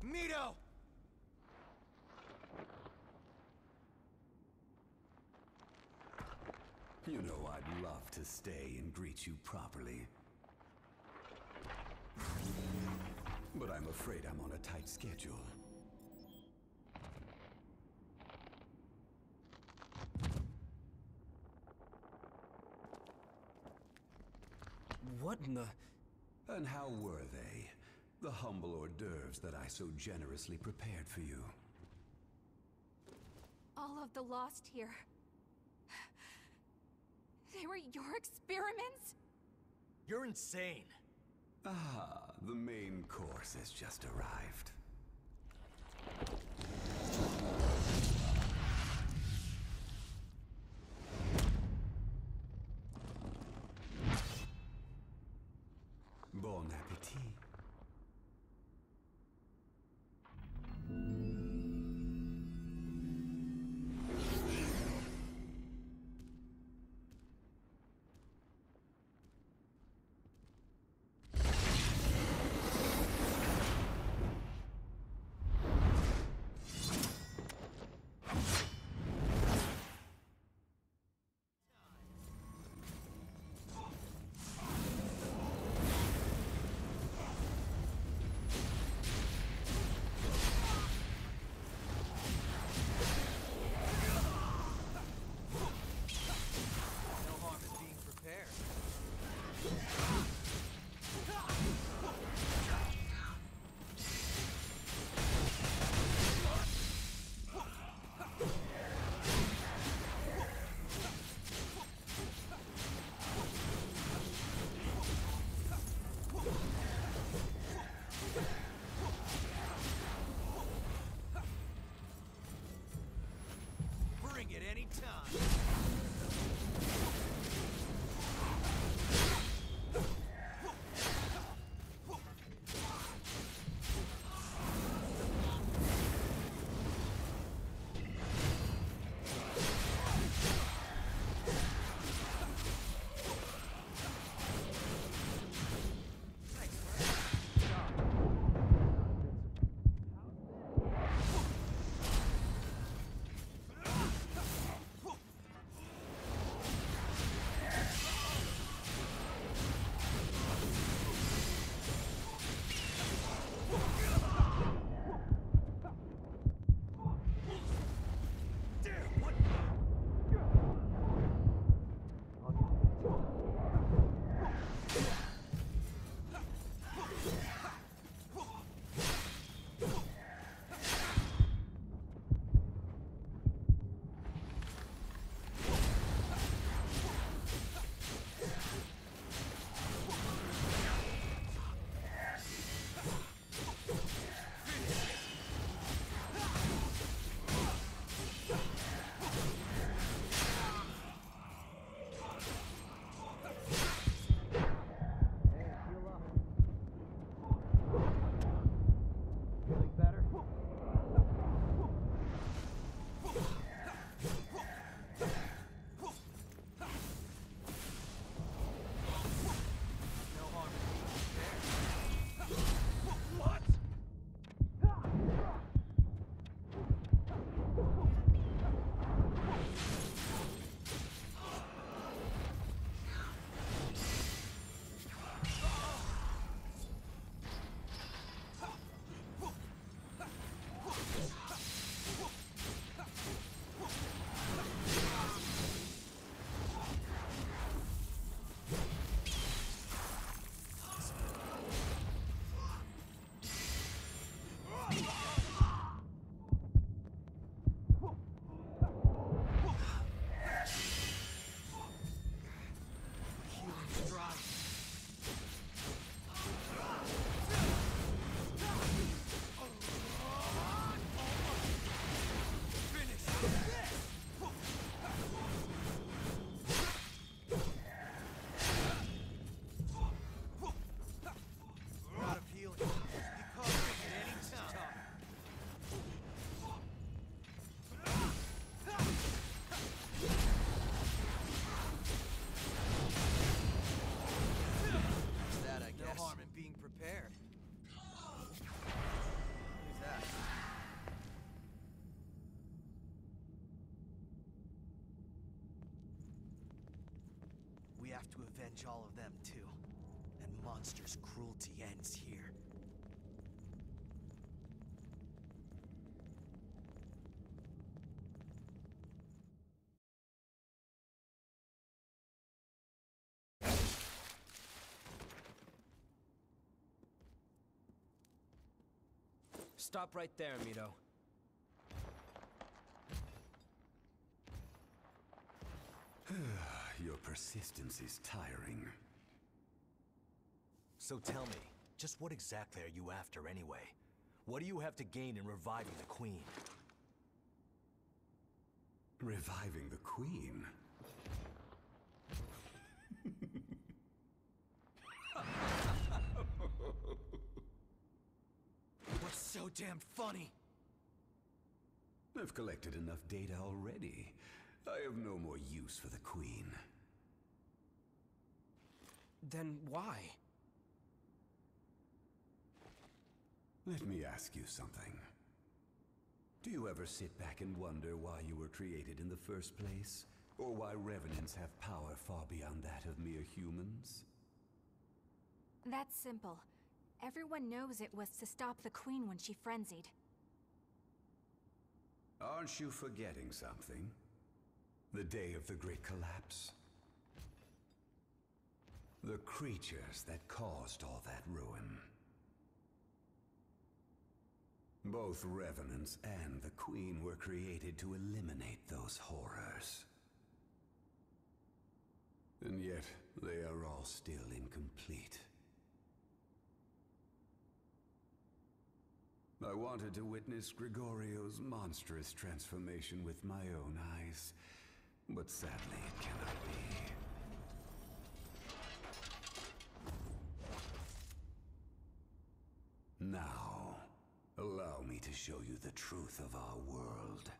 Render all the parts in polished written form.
Mito! You know I'd love to stay and greet you properly. But I'm afraid I'm on a tight schedule. What in the... And how were they? The humble hors d'oeuvres that I so generously prepared for you. All of the lost here. They were your experiments? You're insane. Ah, the main course has just arrived. Bon appétit. have to avenge all of them too. And Monster's cruelty ends here. Stop right there, Mito. Your persistence is tiring. So tell me, just what exactly are you after anyway? What do you have to gain in reviving the Queen? Reviving the Queen? What's so damn funny? I've collected enough data already. I have no more use for the Queen. Then why? Let me ask you something. Do you ever sit back and wonder why you were created in the first place? Or why Revenants have power far beyond that of mere humans? That's simple. Everyone knows it was to stop the Queen when she frenzied. Aren't you forgetting something? The day of the Great Collapse? The creatures that caused all that ruin. Both Revenants and the Queen were created to eliminate those horrors. And yet, they are all still incomplete. I wanted to witness Grigorio's monstrous transformation with my own eyes, but sadly it cannot be. Now, allow me to show you the truth of our world.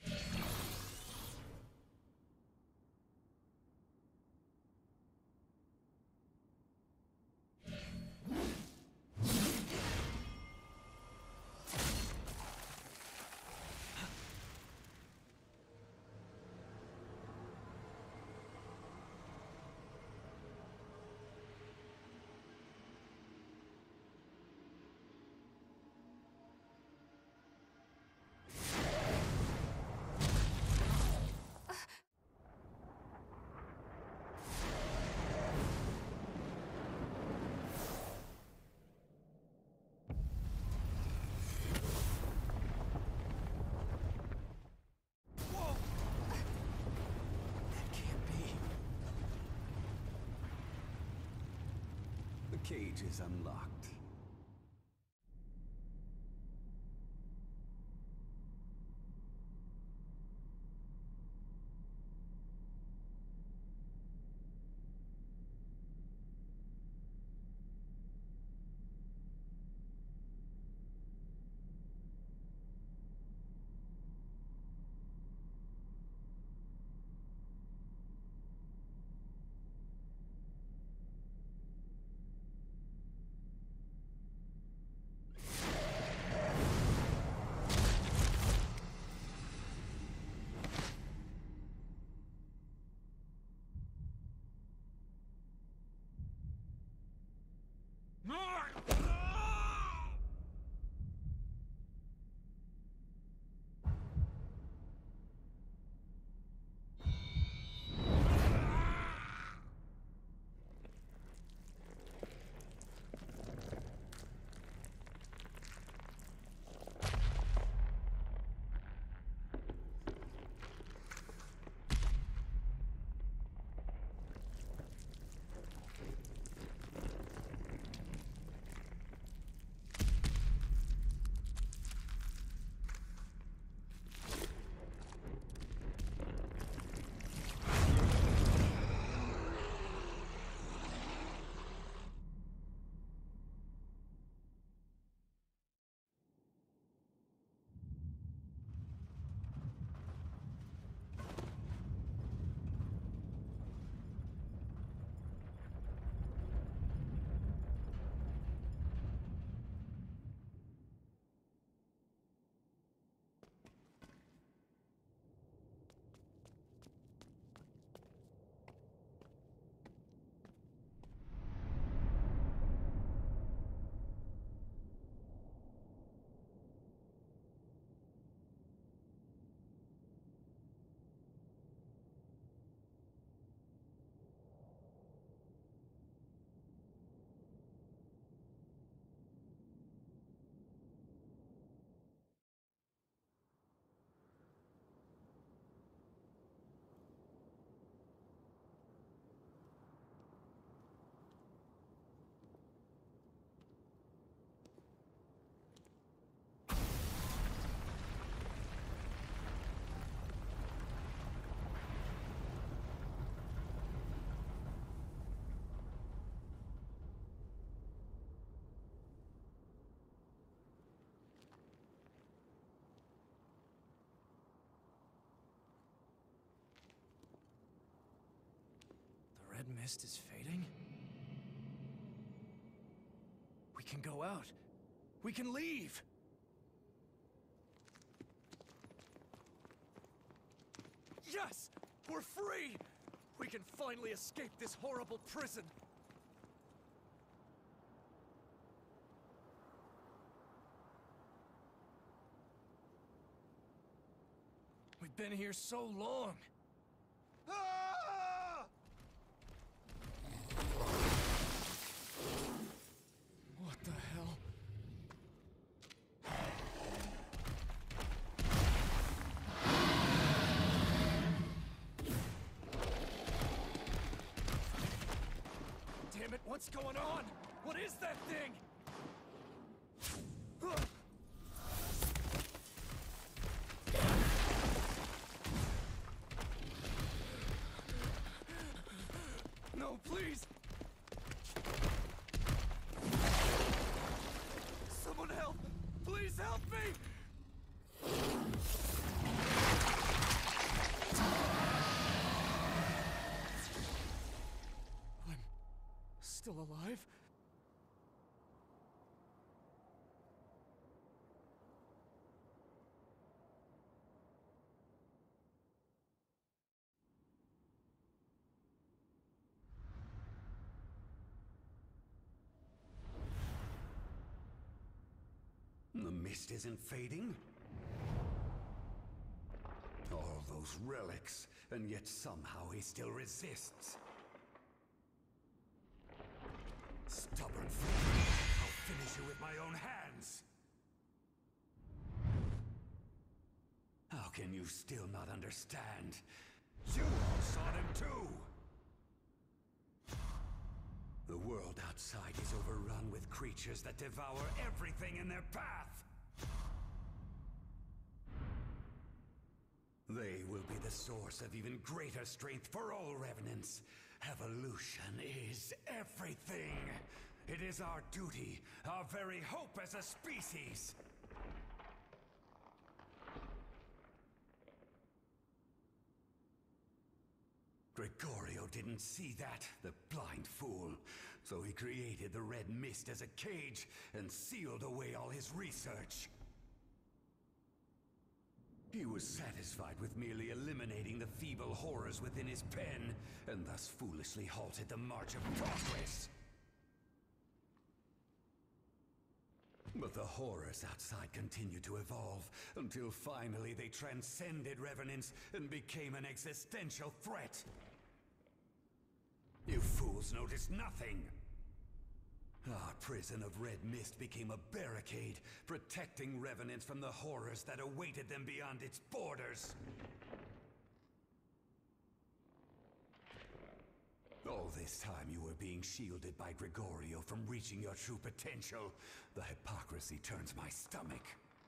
The cage is unlocked. red mist is fading? We can go out. We can leave! Yes! We're free! We can finally escape this horrible prison! We've been here so long! Ah! What the hell? Damn it, what's going on? What is that thing? No, please! Someone help! Please help me! I'm still alive? The mist isn't fading? All those relics, and yet somehow he still resists. Stubborn fool! I'll finish you with my own hands! How can you still not understand? You all saw them too! The world outside is overrun with creatures that devour everything in their path! They will be the source of even greater strength for all revenants. Evolution is everything! It is our duty, our very hope as a species! Gregorio didn't see that, the blind fool. So he created the red mist as a cage and sealed away all his research. He was satisfied with merely eliminating the feeble horrors within his pen, and thus foolishly halted the march of progress. But the horrors outside continued to evolve, until finally they transcended revenants and became an existential threat. You fools noticed nothing! Our prison of red mist became a barricade, protecting revenants from the horrors that awaited them beyond its borders. All this time you were being shielded by Gregorio from reaching your true potential. The hypocrisy turns my stomach.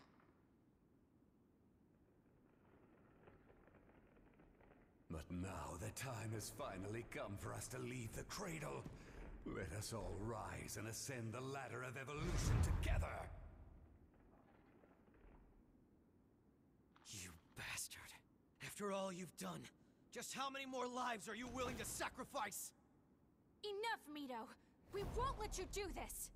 But now the time has finally come for us to leave the cradle. Let us all rise and ascend the ladder of evolution together! You bastard. After all you've done, just how many more lives are you willing to sacrifice? Enough, Mito! We won't let you do this!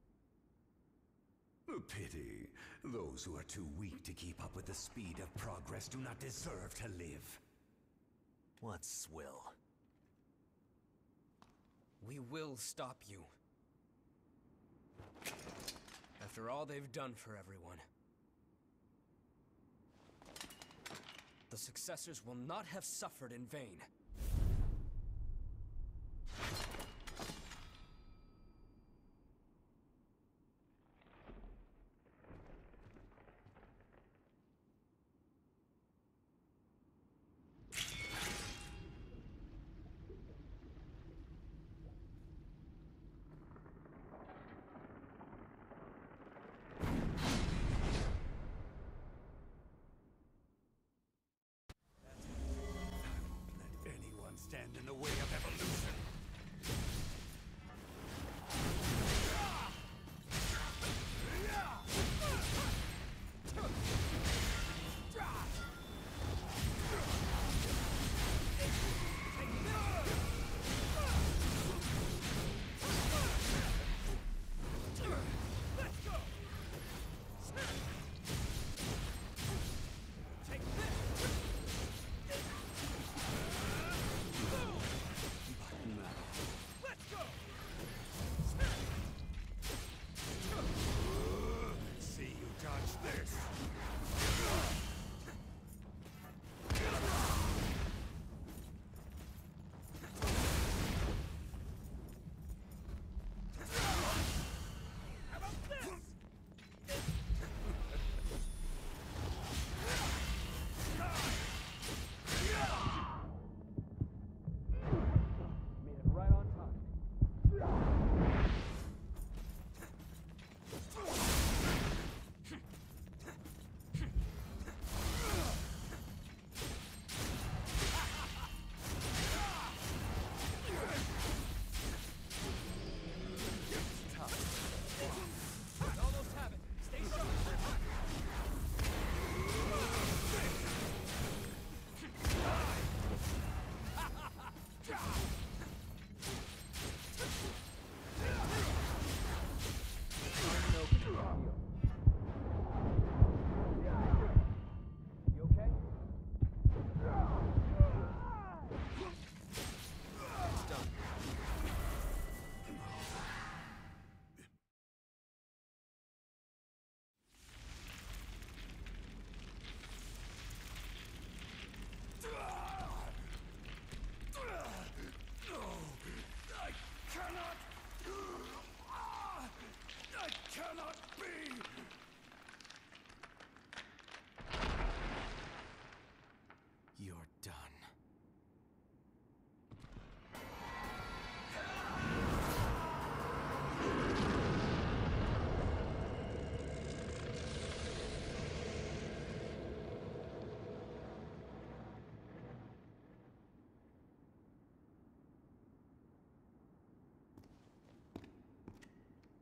A pity. Those who are too weak to keep up with the speed of progress do not deserve to live. What swill? We will stop you. After all they've done for everyone. The successors will not have suffered in vain.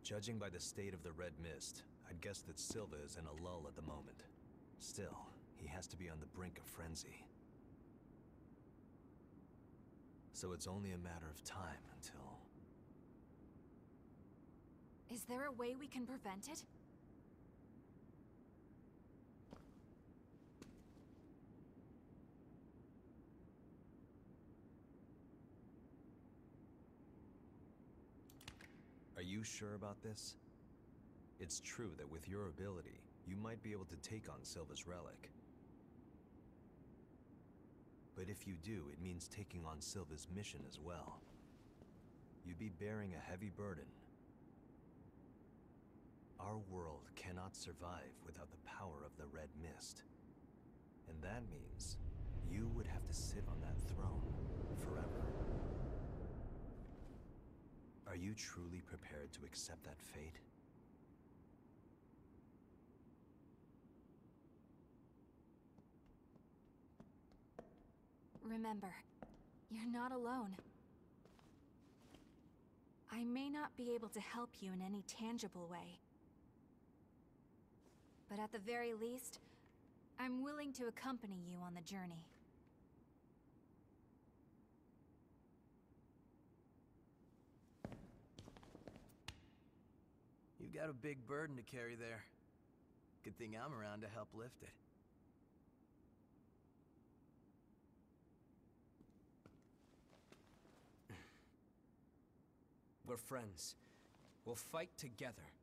Judging by the state of the Red Mist, I'd guess that Silva is in a lull at the moment. Still, he has to be on the brink of frenzy. So it's only a matter of time until... Is there a way we can prevent it? Are you sure about this? It's true that with your ability, you might be able to take on Silva's relic. But if you do, it means taking on Silva's mission as well. You'd be bearing a heavy burden. Our world cannot survive without the power of the Red Mist. And that means you would have to sit on that throne forever. Are you truly prepared to accept that fate? Remember, you're not alone. I may not be able to help you in any tangible way. But at the very least, I'm willing to accompany you on the journey. You got a big burden to carry there. Good thing I'm around to help lift it. We're friends. We'll fight together.